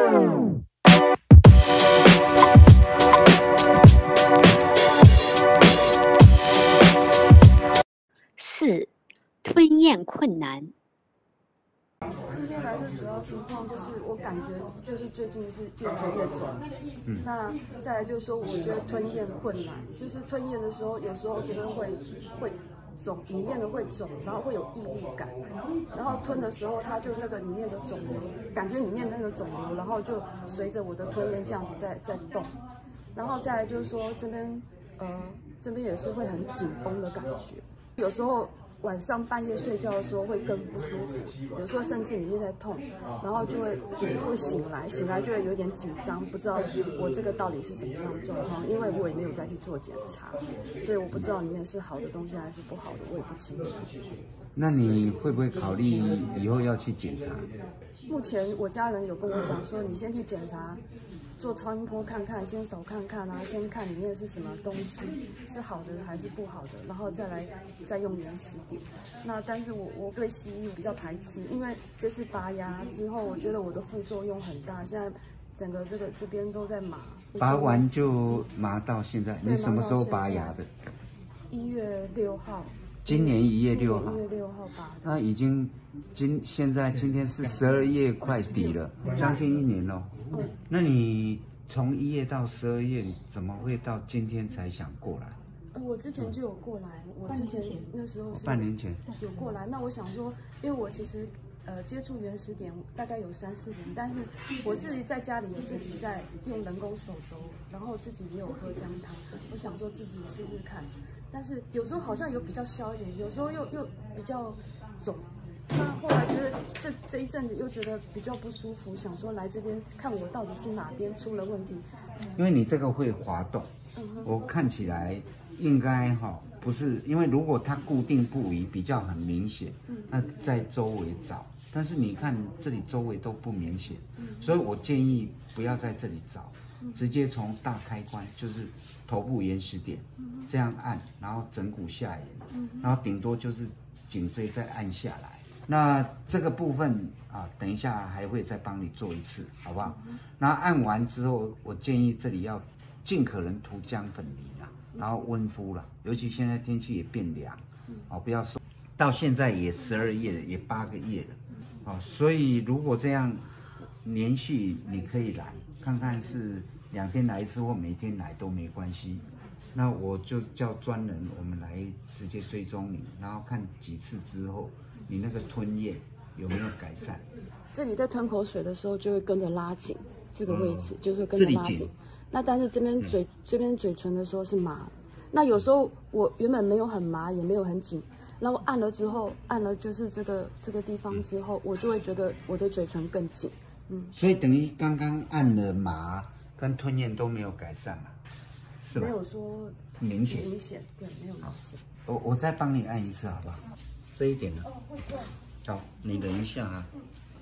4. 吞咽困难。 今天来的主要情况就是，我感觉就是最近是越来越肿。那再来就是说，我觉得吞咽困难，就是吞咽的时候，有时候这边会肿，里面的会肿，然后会有异物感，然后吞的时候，它就那个里面的肿瘤，感觉里面那个肿瘤，然后就随着我的吞咽这样子在动。然后再来就是说，这边也是会很紧绷的感觉，有时候。晚上半夜睡觉的时候会更不舒服，有时候甚至里面在痛，然后就会醒来就会有点紧张，不知道我这个到底是怎么样的状况，因为我也没有再去做检查，所以我不知道里面是好的东西还是不好的，我也不清楚。 那你会不会考虑以后要去检查？ 目前我家人有跟我讲说，你先去检查。做超音波看看，先手看看啊，先看里面是什么东西，是好的还是不好的，然后再用原始点。那但是我对西医比较排斥，因为这次拔牙之后，我觉得我的副作用很大，现在整个这边都在麻。 拔完就麻到现在，你什么时候拔牙的 ？1月6号。 今年1月6号。 1月6号拔的。 那已经今天是12月快底了，将近1年了。那你从1月到12月，怎么会到今天才想过来？ 我之前就有过来，我之前那时候是半年前有过来。那我想说，因为我其实接触原始点大概有3、4年，但是我是在家里有自己在用人工手肘，然后自己也有喝姜汤。我想说自己试试看，但是有时候好像有比较消一点，有时候又比较肿。那后来觉得这一阵子又觉得比较不舒服，想说来这边看我到底是哪边出了问题。 因为你这个会滑动，我看起来应该不是，因为如果它固定不移比较很明显，那在周围找，但是你看这里周围都不明显，所以我建议不要在这里找，直接从大开关就是头部原始点这样按，然后枕骨下沿，然后顶多就是颈椎再按下来。那这个部分啊，等一下还会再帮你做一次，好不好？那按完之后，我建议这里要尽可能涂姜粉泥啦，然后温敷啦，尤其现在天气也变凉，不要受。到现在也12月了，也8个月了，所以如果这样连续你可以来看看，是2天来一次或每天来都没关系。那我就叫专人，我们来直接追踪你，然后看几次之后。你那个吞咽有没有改善？ 这里在吞口水的时候就会跟着拉紧这个位置，就是跟着拉紧。那但是这边嘴唇的时候是麻。那有时候我原本没有很麻，也没有很紧，然后按了就是这个地方之后，我就会觉得我的嘴唇更紧。 所以等于刚刚按了麻跟吞咽都没有改善嘛，是吧？ 没有说明显， 对，没有明显。 我再帮你按一次好不好？这一点呢？好，你忍一下啊。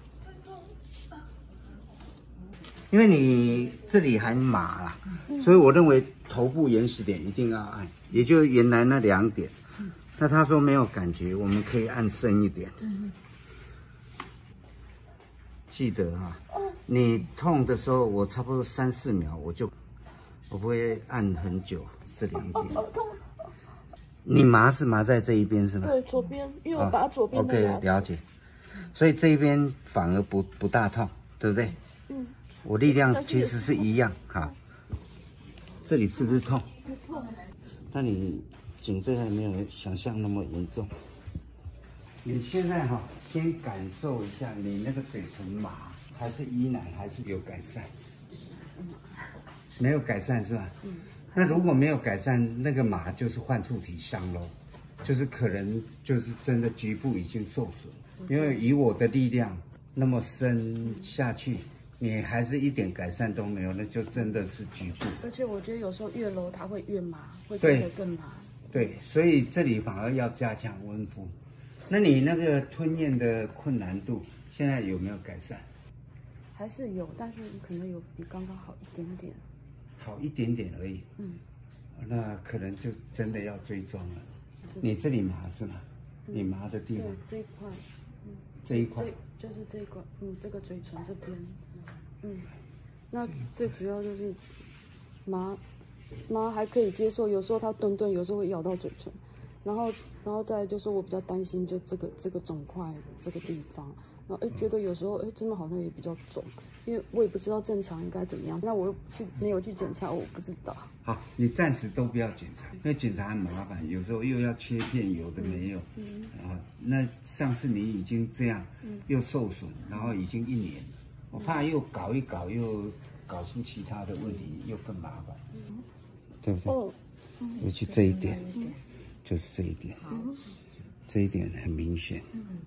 因为你这里还麻啦，所以我认为头部原始点一定要按，也就原来那2点。那他说没有感觉，我们可以按深一点。记得啊，你痛的时候，我差不多3、4秒，我不会按很久这2点。你麻是麻在这一边是吗？ 对，左边，因为我拔左边的牙齿。 OK， 了解。所以这一边反而不大痛，对不对？我力量其实是一样。好，这里是不是痛？ 不痛。 那你颈椎还没有想象那么严重。你现在先感受一下，你那个嘴唇麻还是依然还是有改善？没有改善是吧？那如果没有改善，那个麻就是患处体伤咯，就是可能就是真的局部已经受损。因为以我的力量那么深下去，你还是一点改善都没有，那就真的是局部。 而且我觉得有时候越揉它会越麻，会变得更麻。 对，所以这里反而要加强温敷。那你那个吞咽的困难度现在有没有改善？ 还是有，但是可能有比刚刚好一点点。 好一点点而已。那可能就真的要追踪了。你这里麻是吗？你麻的地方？ 对，这一块。 这一块。 就是这一块，这个嘴唇这边。 那最主要就是麻还可以接受，有时候它顿，有时候会咬到嘴唇，然后再来就是我比较担心就这个肿块这个地方，然后觉得有时候真的好像也比较肿，因为我也不知道正常应该怎么样，那我又没有去检查，我不知道。 好，你暂时都不要检查，因为检查很麻烦，有时候又要切片，有的没有。那上次你已经这样，又受损，然后已经1年了，我怕又搞一搞，又搞出其他的问题，又更麻烦，对不对？尤其这一点，就是这一点，这一点很明显，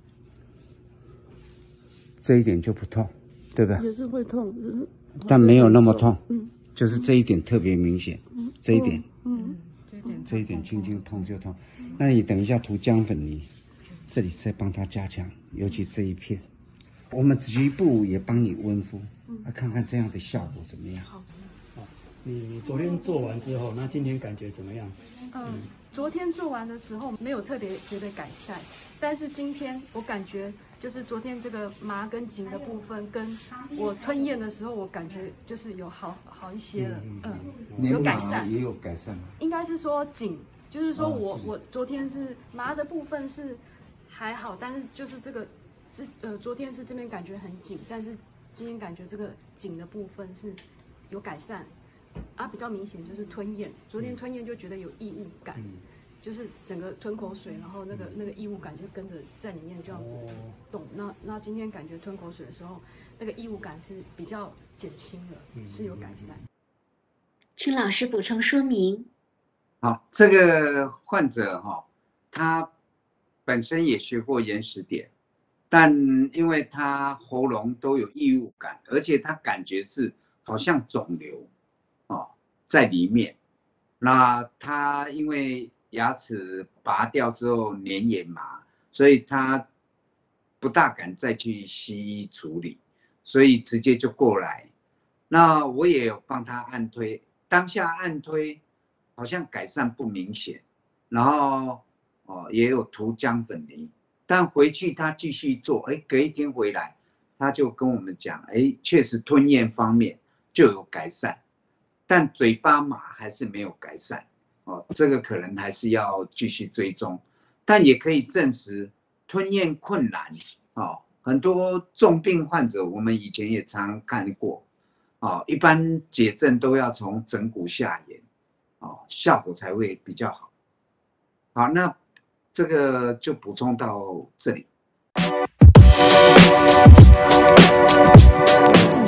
这一点就不痛，对吧？ 也是会痛， 但没有那么痛。就是这一点特别明显，这一点，这一点轻轻痛就痛。那你等一下涂姜粉泥，这里再帮它加强，尤其这一片，我们局部也帮你温敷，看看这样的效果怎么样。 好，你昨天做完之后，那今天感觉怎么样？ 昨天做完的时候没有特别觉得改善，但是今天我感觉就是昨天这个麻跟紧的部分，跟我吞咽的时候，我感觉就是有好一些了，有改善， 也有改善吗？ 应该是说紧，就是说我昨天是麻的部分是还好，但是就是这个昨天是这边感觉很紧，但是今天感觉这个紧的部分是有改善。比较明显就是吞咽，昨天吞咽就觉得有异物感，就是整个吞口水，然后那个异物感就跟着在里面这样子动。那今天感觉吞口水的时候，那个异物感是比较减轻了，是有改善。 请老师补充说明。 好，这个患者他本身也学过延时点，但因为他喉咙都有异物感，而且他感觉是好像肿瘤。在里面，那他因为牙齿拔掉之后粘也麻，所以他不大敢再去西医处理，所以直接就过来。那我也有帮他按推，当下按推好像改善不明显，然后也有涂姜粉泥，但回去他继续做，隔一天回来他就跟我们讲，确实吞咽方面就有改善。但嘴巴麻还是没有改善，这个可能还是要继续追踪，但也可以证实吞咽困难，很多重病患者我们以前也常看过，一般解症都要从枕骨下沿，效果才会比较好。好，那这个就补充到这里。